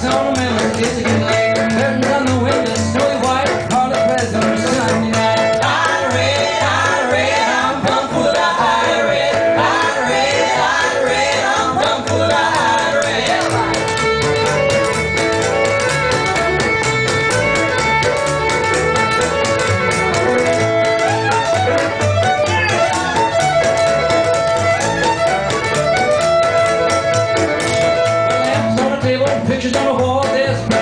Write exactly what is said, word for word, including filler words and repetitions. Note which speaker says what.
Speaker 1: Clocks on the mantel, it's getting late. Curtains on the window, snowy white. Harley Quinn on a Sunday night. Ira, Ira, I'm plumb full of the Ira. Ira, Ira, I'm plumb full of the Ira. Lamps on the table, pictures on the wall. There's